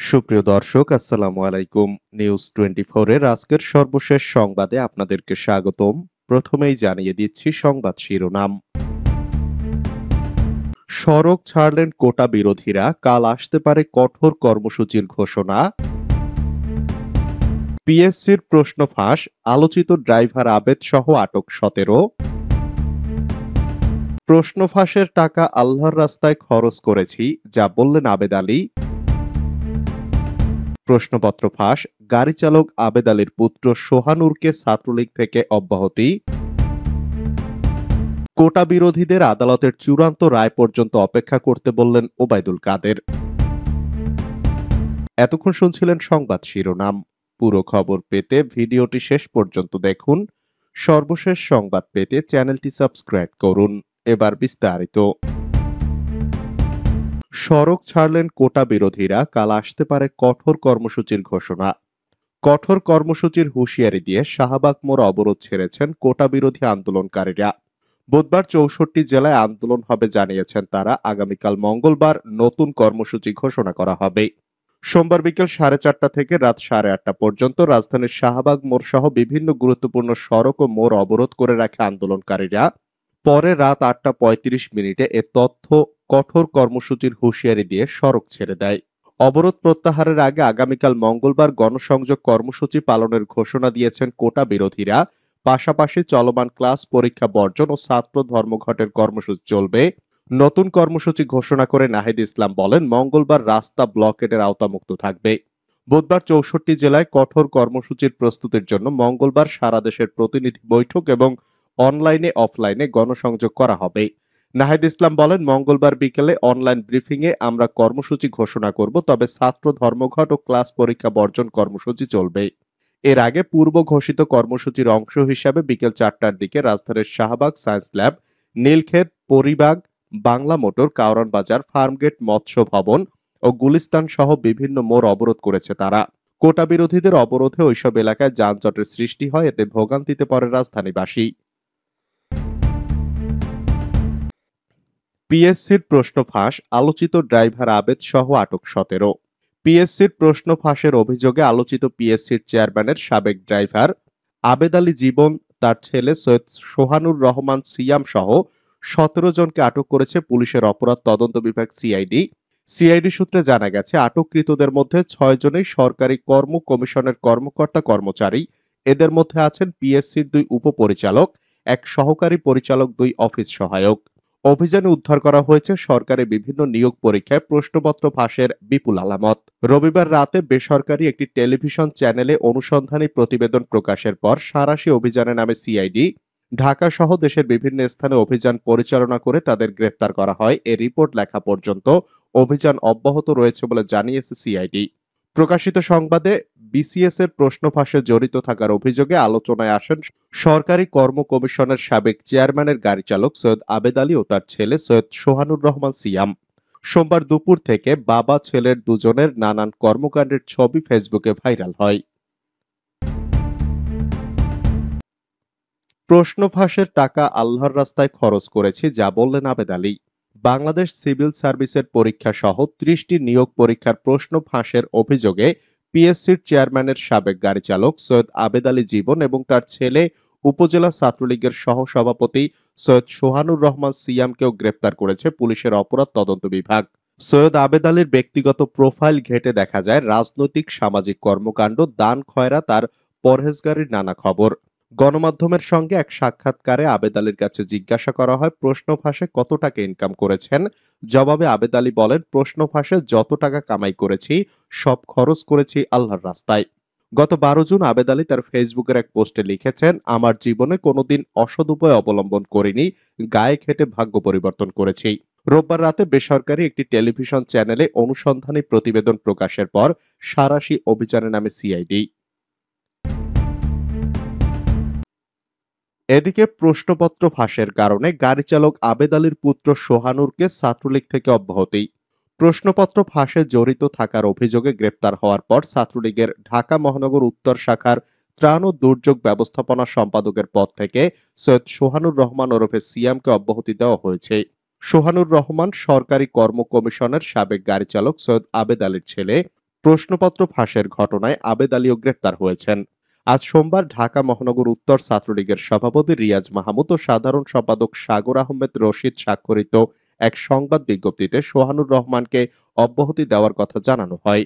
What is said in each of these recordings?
সুপ্রিয় দর্শক, আসসালামু আলাইকুম। নিউজ 24 এর আজকের সর্বশেষ সংবাদে আপনাদেরকে স্বাগতম। প্রথমেই জানিয়ে দিচ্ছি সংবাদ শিরোনাম। সড়ক ছাড়লেন কোটা বিরোধীরা, কাল আসতে পারে কঠোর কর্মসূচির ঘোষণা। পিএসসির প্রশ্ন ফাঁস, আলোচিত ড্রাইভার আবেদ সহ আটক 17। প্রশ্ন ফাঁসের টাকা আল্লাহর রাস্তায় খরচ করেছি, যা বললেন আবেদ আলী। প্রশ্নপত্র ফাঁস, গাড়ি চালক আবেদ আলীর পুত্র সোহানুরকে ছাত্রলীগ থেকে অব্যাহতি। কোটা বিরোধীদের আদালতের চূড়ান্ত রায় পর্যন্ত অপেক্ষা করতে বললেন ওবায়দুল কাদের। এতক্ষণ শুনছিলেন সংবাদ শিরোনাম। পুরো খবর পেতে ভিডিওটি শেষ পর্যন্ত দেখুন। সর্বশেষ সংবাদ পেতে চ্যানেলটি সাবস্ক্রাইব করুন। এবার বিস্তারিত। সড়ক ছাড়লেন কোটা বিরোধীরা, কাল আসতে পারে কঠোর কর্মসূচির ঘোষণা। কঠোর কর্মসূচির হুঁশিয়ারি দিয়ে শাহবাগ মোড় অবরোধ ছেড়েছেন কোটা বিরোধী আন্দোলনকারীরা। বুধবার 64 জেলায় আন্দোলন হবে জানিয়েছেন তারা। আগামীকাল মঙ্গলবার নতুন কর্মসূচি ঘোষণা করা হবে। সোমবার বিকেল 4:30 থেকে রাত 8:30 পর্যন্ত রাজধানীর শাহবাগ মোড় সহ বিভিন্ন গুরুত্বপূর্ণ সড়ক ও মোড় অবরোধ করে রাখে আন্দোলনকারীরা। পরে রাত 8:35 এ তথ্য কঠোর কর্মসূচির হুঁশিয়ারি দিয়ে সড়ক ছেড়ে দেয়। অবরোধ প্রত্যাহারের আগে আগামীকাল মঙ্গলবার গণসংযোগ কর্মসূচি পালনের ঘোষণা দিয়েছেন কোটা বিরোধীরা। পাশাপাশি চলমান ক্লাস পরীক্ষা বর্জন ও ছাত্র ধর্মঘটের কর্মসূচি চলবে। নতুন কর্মসূচি ঘোষণা করে নাহিদ ইসলাম বলেন, মঙ্গলবার রাস্তা ব্লকেটের আওতামুক্ত থাকবে। বুধবার 64 জেলায় কঠোর কর্মসূচির প্রস্তুতির জন্য মঙ্গলবার সারা দেশের প্রতিনিধি বৈঠক এবং অনলাইনে অফলাইনে গণসংযোগ করা হবে। নাহিদ ইসলাম বলেন, মঙ্গলবার বিকেলে অনলাইন ব্রিফিংয়ে আমরা কর্মসূচি ঘোষণা করব, তবে ছাত্র ধর্মঘট ও ক্লাস পরীক্ষা বর্জন কর্মসূচি চলবে। এর আগে পূর্ব ঘোষিত কর্মসূচির অংশ হিসাবে বিকেল 4টার দিকে রাজধানীর Shahbag science lab, Nilkhet, Paribagh, Bangla motor, Kawran Bazar, Farmgate, মৎস্য ভবন ও গুলিস্তান সহ বিভিন্ন মোড় অবরোধ করেছে তারা। কোটা বিরোধীদের অবরোধে ওইসব এলাকায় যানজটের সৃষ্টি হয়, এতে ভোগান্তিতে পড়ে রাজধানীবাসী। পিএসসির প্রশ্ন ফাঁস, আলোচিত ড্রাইভার আবেদ সহ আটক 17। পিএসসির প্রশ্ন ফাঁসের অভিযোগে আলোচিত পিএসসির চেয়ারম্যানের সাবেক ড্রাইভার আবেদ আলী জীবন, তার ছেলে সৈয়দ সোহানুর রহমান সিয়াম সহ 17 জনকে আটক করেছে পুলিশের অপরাধ তদন্ত বিভাগ সিআইডি। সিআইডি সূত্রে জানা গেছে, আটককৃতদের মধ্যে 6 জনই সরকারি কর্ম কমিশনের কর্মকর্তা কর্মচারী। এদের মধ্যে আছেন পিএসসির 2 উপপরিচালক, এক সহকারী পরিচালক, 2 অফিস সহায়ক। অভিযানে উদ্ধার করা হয়েছে সরকারি বিভিন্ন নিয়োগ পরীক্ষায় প্রশ্নপত্র ফাঁসের বিপুল আলামত। রবিবার রাতে বেসরকারি একটি টেলিভিশন চ্যানেলে অনুসন্ধানী প্রতিবেদন প্রকাশের পর সাঁড়াশি অভিযানে নামে সিআইডি। ঢাকা সহ দেশের বিভিন্ন স্থানে অভিযান পরিচালনা করে তাদের গ্রেফতার করা হয়। এ রিপোর্ট লেখা পর্যন্ত অভিযান অব্যাহত রয়েছে বলে জানিয়েছে সিআইডি। প্রকাশিত সংবাদে বিসিএস এর প্রশ্ন ফাঁসে জড়িত থাকার অভিযোগে আলোচনায় আসেন সরকারি কর্ম কমিশনের সাবেক চেয়ারম্যানের গাড়ি চালক সৈয়দ আবেদ আলী ও তার ছেলে সৈয়দ সোহানুর রহমান সিয়াম। সোমবার দুপুর থেকে বাবা ছেলের দুজনের নানান কর্মকাণ্ডের ছবি ফেসবুকে ভাইরাল হয়। প্রশ্ন ফাঁসের টাকা আল্লাহর রাস্তায় খরচ করেছি, যা বললেন আবেদ আলী। বাংলাদেশ সিভিল সার্ভিসের পরীক্ষা সহ 30টি নিয়োগ পরীক্ষার প্রশ্ন ফাঁসের অভিযোগে পিএসসির চেয়ারম্যানের সাবেক গাড়ি চালক সৈয়দ আবেদ আলী জীবন এবং তার ছেলে উপজেলা ছাত্রলীগের সহসভাপতি সৈয়দ সোহানুর রহমান সিয়ামকেও গ্রেপ্তার করেছে পুলিশের অপরাধ তদন্ত বিভাগ। সৈয়দ আবেদ আলীর ব্যক্তিগত প্রোফাইল ঘেঁটে দেখা যায় রাজনৈতিক সামাজিক কর্মকাণ্ড, দান খয়রা, তার পরহেজগারির নানা খবর। গণমাধ্যমের সঙ্গে এক সাক্ষাৎকারে আবেদ আলীর কাছে জিজ্ঞাসা করা হয়, প্রশ্ন ফাঁসে কত টাকা ইনকাম করেছেন। জবাবে আবেদ আলী বলেন, প্রশ্ন ফাঁসে যত টাকা কামাই করেছি সব খরচ করেছি আল্লাহর রাস্তায়। গত 12 জুন আবেদ আলী তার ফেসবুকের এক পোস্টে লিখেছেন, আমার জীবনে কোনোদিন অসৎ উপায় অবলম্বন করিনি, গায়ে খেটে ভাগ্য পরিবর্তন করেছি। রোববার রাতে বেসরকারি একটি টেলিভিশন চ্যানেলে অনুসন্ধানী প্রতিবেদন প্রকাশের পর সাঁড়াশি অভিযানে নামে সিআইডি। এদিকে প্রশ্নপত্র ফাঁসের কারণে গাড়ি চালক আবেদ আলীর পুত্র সোহানুরকে ছাত্রলীগ থেকে অব্যাহতি। প্রশ্নপত্র ফাঁসে জড়িত থাকার অভিযোগে গ্রেপ্তার হওয়ার পর ছাত্রলীগের ঢাকা মহানগর উত্তর শাখার ত্রাণ ও দুর্যোগ ব্যবস্থাপনা সম্পাদকের পদ থেকে সৈয়দ সোহানুর রহমান ওরফে সিয়ামকে অব্যাহতি দেওয়া হয়েছে। সোহানুর রহমান সরকারি কর্ম কমিশনের সাবেক গাড়ি চালক সৈয়দ আবেদ আলীর ছেলে। প্রশ্নপত্র ফাঁসের ঘটনায় আবেদ আলীও গ্রেপ্তার হয়েছেন। আজ সোমবার ঢাকা মহানগর উত্তর ছাত্রলীগের সভাপতি রিয়াজ মাহমুদ ও সাধারণ সম্পাদক সাগর আহমেদ রশিদ স্বাক্ষরিত এক সংবাদ বিজ্ঞপ্তিতে সোহানুর রহমানকে অব্যাহতি দেওয়ার কথা জানানো হয়।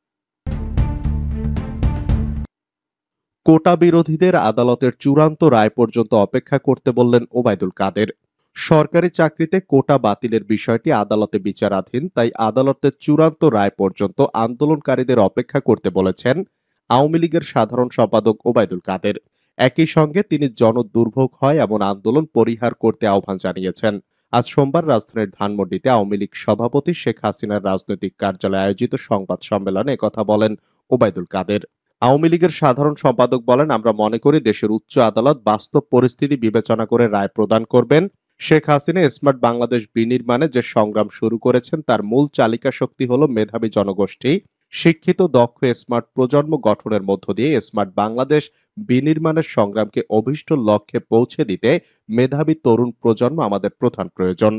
কোটা বিরোধীদের আদালতের চূড়ান্ত রায় পর্যন্ত অপেক্ষা করতে বললেন ওবায়দুল কাদের। সরকারি চাকরিতে কোটা বাতিলের বিষয়টি আদালতে বিচারাধীন, তাই আদালতের চূড়ান্ত রায় পর্যন্ত আন্দোলনকারীদের অপেক্ষা করতে বলেছেন আওয়ামী লীগের সাধারণ সম্পাদক ওবায়দুল কাদের। একই সঙ্গে তিনি জনদুর্ভোগ হয় এমন আন্দোলন পরিহার করতে আহ্বান জানিয়েছেন। আজ সোমবার রাজধানীর ধানমন্ডিতে আওয়ামী লীগ সভাপতি শেখ হাসিনার রাজনৈতিক কার্যালয়ে আয়োজিত সংবাদ সম্মেলনে একথা বলেন ওবায়দুল কাদের। আওয়ামী লীগের সাধারণ সম্পাদক বলেন, আমরা মনে করি দেশের উচ্চ আদালত বাস্তব পরিস্থিতি বিবেচনা করে রায় প্রদান করবেন। শেখ হাসিনা স্মার্ট বাংলাদেশ বিনির্মাণে যে সংগ্রাম শুরু করেছেন তার মূল চালিকা শক্তি হল মেধাবী জনগোষ্ঠী। শিক্ষিত দক্ষ স্মার্ট প্রজন্ম গঠনের মধ্য দিয়ে স্মার্ট বাংলাদেশ বিনির্মাণের সংগ্রামকে অভীষ্ট লক্ষ্যে পৌঁছে দিতে মেধাবী তরুণ প্রজন্ম আমাদের প্রধান প্রয়োজন।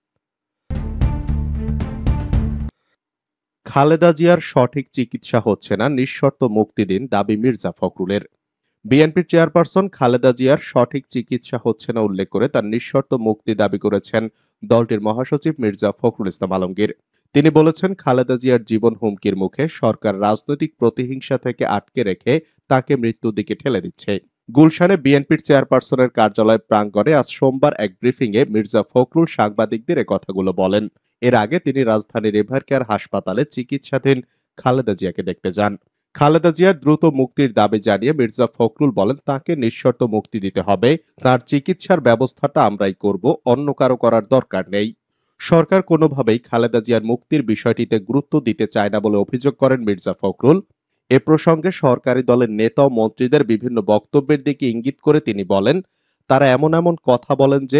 খালেদা জিয়ার সঠিক চিকিৎসা হচ্ছে না, নিঃশর্ত মুক্তি দিন দাবি মির্জা ফখরুলের। বিএনপির চেয়ারপারসন খালেদা জিয়ার সঠিক চিকিৎসা হচ্ছে না উল্লেখ করে তার নিঃশর্ত মুক্তি দাবি করেছেন দলটির মহাসচিব মির্জা ফখরুল ইসলাম আলমগীর। তিনি বলেছেন, খালেদা জিয়ার জীবন হুমকির মুখে, সরকার রাজনৈতিক প্রতিহিংসা থেকে আটকে রেখে তাকে মৃত্যুর দিকে ঠেলে দিচ্ছে। গুলশানে বিএনপির চেয়ারপারসনের কার্যালয় প্রাঙ্গণে আজ সোমবার এক ব্রিফিংয়ে মির্জা ফখরুল সাংবাদিকদের এ কথাগুলো বলেন। এর আগে তিনি রাজধানীর এভারকেয়ার হাসপাতালে চিকিৎসাধীন খালেদা জিয়াকে দেখতে যান। খালেদা জিয়ার দ্রুত মুক্তির দাবি জানিয়ে মির্জা ফখরুল বলেন, তাকে নিঃশর্ত মুক্তি দিতে হবে, তার চিকিৎসার ব্যবস্থাটা আমরাই করব, অন্য কারো করার দরকার নেই। সরকার কোনোভাবেই খালেদা জিয়ার মুক্তির বিষয়টিতে গুরুত্ব দিতে চায় না বলে অভিযোগ করেন মির্জা ফখরুল। এ প্রসঙ্গে সরকারি দলের নেতা ও মন্ত্রীদের বিভিন্ন বক্তব্যের দিকে ইঙ্গিত করে তিনি বলেন, তারা এমন এমন কথা বলেন যে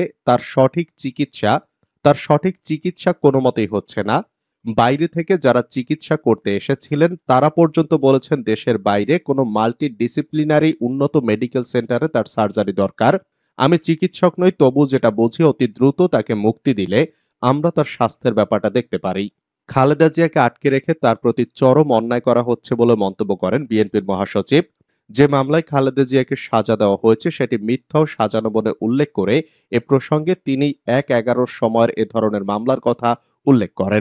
তার সঠিক চিকিৎসা কোনো মতেই হচ্ছে না। বাইরে থেকে যারা চিকিৎসা করতে এসেছিলেন তারা পর্যন্ত বলেছেন দেশের বাইরে কোনো মাল্টি ডিসিপ্লিনারি উন্নত মেডিকেল সেন্টারে তার সার্জারি দরকার। আমি চিকিৎসক নই, তবু যেটা বুঝি অতি দ্রুত তাকে মুক্তি দিলে আমরা তার স্বাস্থ্যের ব্যাপারটা দেখতে পারি। খালেদা জিয়াকে আটকে রেখে তার প্রতি চরম অন্যায় করা হচ্ছে বলে মন্তব্য করেন বিএনপির মহাসচিব। যে মামলায় খালেদা জিয়াকে সাজা দেওয়া হয়েছে সেটি মিথ্যা ও সাজানো বলে উল্লেখ করে এ প্রসঙ্গে তিনি ১/১১ সময়ের এ ধরনের মামলার কথা উল্লেখ করেন।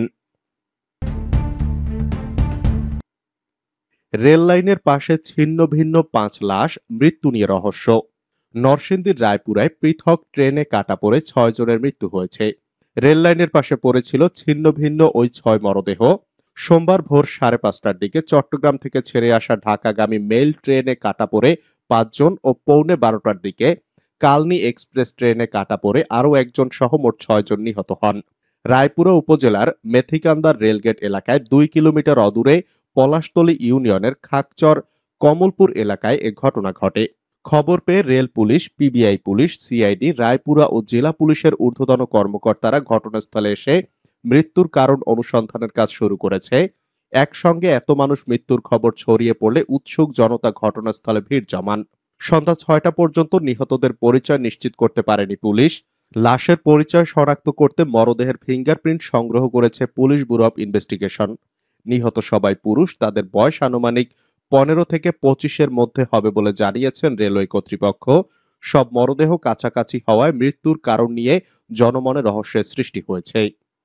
রেল লাইনের পাশে ছিন্ন ভিন্ন ৫ লাশ, মৃত্যু নিয়ে রহস্য। নরসিংদীর রায়পুরায় পৃথক ট্রেনে কাটা পড়ে ৬ জনের মৃত্যু হয়েছে। রেল লাইনের পাশে পড়েছিল ছিন্ন ভিন্ন ওই ৬ মরদেহ। সোমবার ভোর ৫:৩০টার দিকে চট্টগ্রাম থেকে ছেড়ে আসা ঢাকাগামী মেইল ট্রেনে কাটা পড়ে ৫ জন ও পৌনে ১২টার দিকে কালনী এক্সপ্রেস ট্রেনে কাটা পড়ে আরও একজন সহ মোট ৬ জন নিহত হন। রায়পুরা উপজেলার মেথিকান্দার রেলগেট এলাকায় ২ কিলোমিটার অদূরে পলাশতলী ইউনিয়নের খাকচর কমলপুর এলাকায় এ ঘটনা ঘটে। খবর পেয়ে rail police, PBI police, CID, Raipura ও জেলা পুলিশের ঊর্ধ্বতন কর্মকর্তারা ঘটনাস্থলে এসে মৃত্যুর কারণ অনুসন্ধানের কাজ শুরু করেছে। একসঙ্গে এত মানুষ মৃত্যুর খবর ছড়িয়ে পড়লে উৎসুক জনতা ঘটনাস্থলে ভিড় জমান। সন্ধ্যা ৬টা পর্যন্ত নিহতদের পরিচয় নিশ্চিত করতে পারেনি পুলিশ। লাশের পরিচয় শনাক্ত করতে মরদেহের ফিঙ্গারপ্রিন্ট সংগ্রহ করেছে পুলিশ ব্যুরো অব ইনভেস্টিগেশন। নিহত সবাই পুরুষ, তাদের বয়স আনুমানিক ১৫ থেকে ২৫-এর মধ্যে হবে বলে জানিয়েছেন রেলওয়ে কর্তৃপক্ষ। সব মরদেহ কাছাকাছি হওয়ায় মৃত্যুর কারণ নিয়ে জনমনে রহস্যের সৃষ্টি হয়েছে।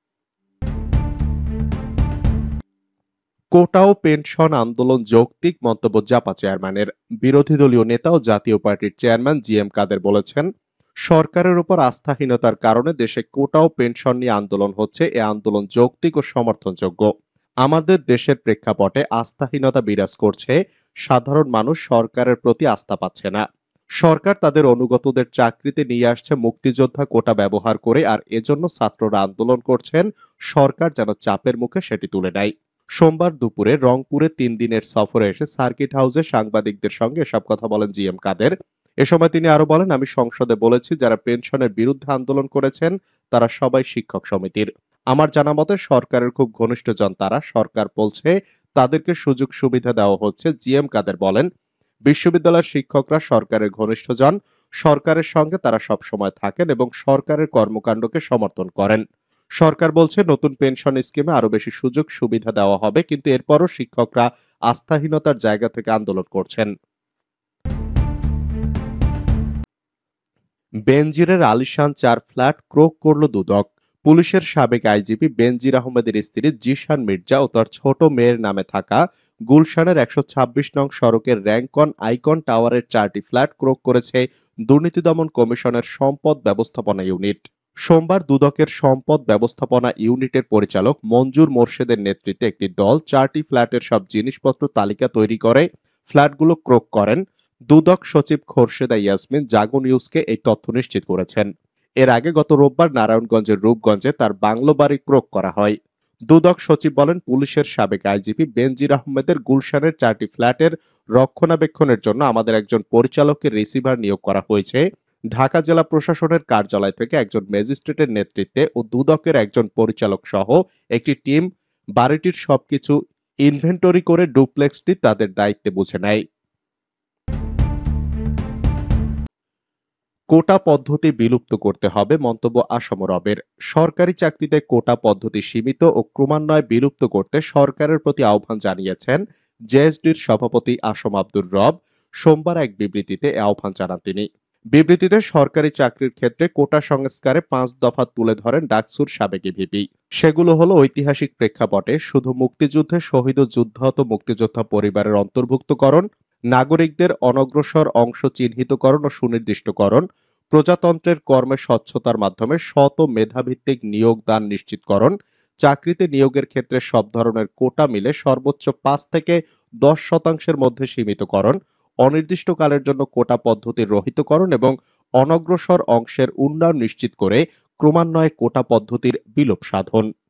কোটা ও পেনশন আন্দোলন যৌক্তিক, মন্তব্য জাপা চেয়ারম্যানের। বিরোধী দলীয় নেতা ও জাতীয় পার্টির চেয়ারম্যান জিএম কাদের বলেছেন, সরকারের উপর আস্থাহীনতার কারণে দেশে কোটা ও পেনশন নিয়ে আন্দোলন হচ্ছে। এ আন্দোলন যৌক্তিক ও সমর্থনযোগ্য। আমাদের দেশের প্রেক্ষাপটে আস্থাহীনতা বিরাজ করছে, সাধারণ মানুষ সরকারের প্রতি আস্থা পাচ্ছে না। সরকার তাদের অনুগতদের চাকরিতে নিয়ে আসছে মুক্তিযোদ্ধা কোটা ব্যবহার করে, আর এজন্য ছাত্ররা আন্দোলন করছেন। সরকার যেন চাপের মুখে সেটি তুলে নেয়। সোমবার দুপুরে রংপুরে ৩ দিনের সফরে এসে সার্কিট হাউসে সাংবাদিকদের সঙ্গে এসব কথা বলেন জিএম কাদের। এ সময় তিনি আরো বলেন, আমি সংসদে বলেছি যারা পেনশনের বিরুদ্ধে আন্দোলন করেছেন তারা সবাই শিক্ষক সমিতির। আমার জানা মতে সরকারের খুব ঘনিষ্ঠজন তারা। সরকার বলছে তাদেরকে সুযোগ সুবিধা দেওয়া হচ্ছে। জিএম কাদের বলেন, বিশ্ববিদ্যালয়ের শিক্ষকরা সরকারের ঘনিষ্ঠজন। সরকারের সঙ্গে তারা সব সময় থাকেন এবং সরকারের কর্মকাণ্ডকে সমর্থন করেন। সরকার বলছে নতুন পেনশন স্কিমে আরো বেশি সুযোগ সুবিধা দেওয়া হবে, কিন্তু এরপরও শিক্ষকরা আস্থাহীনতার জায়গা থেকে আন্দোলন করছেন। বেনজিরের আলিশান ৪ ফ্ল্যাট ক্রোক করল দুদক। পুলিশের সাবেক আইজিপি বেনজির আহমেদের স্ত্রী জিশান মির্জা ও তার ছোট মেয়ের নামে থাকা গুলশানের ১২৬ নং সড়কের র্যাংকন আইকন টাওয়ারের ৪টি ফ্ল্যাট ক্রোক করেছে দুর্নীতি দমন কমিশনের সম্পদ ব্যবস্থাপনা ইউনিট। সোমবার দুদকের সম্পদ ব্যবস্থাপনা ইউনিটের পরিচালক মঞ্জুর মোর্শেদের নেতৃত্বে একটি দল ৪টি ফ্ল্যাটের সব জিনিসপত্র তালিকা তৈরি করে ফ্ল্যাটগুলো ক্রোক করেন। দুদক সচিব খোরশেদা ইয়াসমিন জাগো নিউজকে এই তথ্য নিশ্চিত করেছেন। এর আগে গত রোববার নারায়ণগঞ্জের রূপগঞ্জে তার বাংলো বাড়ি ক্রোক করা হয়। দুদক সচিব বলেন, পুলিশের সাবেক আইজিপি বেনজির আহমেদের গুলশানের ৪টি ফ্ল্যাটের রক্ষণাবেক্ষণের জন্য আমাদের একজন পরিচালককে রিসিভার নিয়োগ করা হয়েছে। ঢাকা জেলা প্রশাসনের কার্যালয় থেকে একজন ম্যাজিস্ট্রেটের নেতৃত্বে ও দুদকের একজন পরিচালক সহ একটি টিম বাড়িটির সবকিছু ইনভেন্টরি করে ডুপ্লেক্সটি তাদের দায়িত্বে বুঝে নেয়। কোটা পদ্ধতি বিলুপ্ত করতে হবে মন্তব্য আসম রবের। সরকারি চাকরিতে কোটা পদ্ধতি সীমিত ও ক্রমান্বয়ে বিলুপ্ত করতে সরকারের প্রতি আহ্বান জানিয়েছেন জেএসডির সভাপতি আসম আব্দুর রব। সোমবার এক বিবৃতিতে এ আহ্বান জানান তিনি। বিবৃতিতে সরকারি চাকরির ক্ষেত্রে কোটা সংস্কারে ৫ দফা তুলে ধরেন ডাকসুর সাবেক ভিপি। সেগুলো হলো ঐতিহাসিক প্রেক্ষাপটে শুধু মুক্তিযুদ্ধে শহীদ ও যুদ্ধাহত মুক্তিযোদ্ধা পরিবারের অন্তর্ভুক্তকরণ, নাগরিকদের অনগ্রসর অংশ চিহ্নিতকরণ ও সুনির্দিষ্টকরণ, প্রজাতন্ত্রের কর্মে স্বচ্ছতার মাধ্যমে সৎ ও মেধাভিত্তিক নিয়োগ দান নিশ্চিতকরণ, চাকরিতে নিয়োগের ক্ষেত্রে সব ধরনের কোটা মিলে সর্বোচ্চ ৫ থেকে ১০% মধ্যে সীমিতকরণ, অনির্দিষ্টকালের জন্য কোটা পদ্ধতির রহিতকরণ এবং অনগ্রসর অংশের উন্নয়ন নিশ্চিত করে ক্রমান্বয়ে কোটা পদ্ধতির বিলোপ সাধন।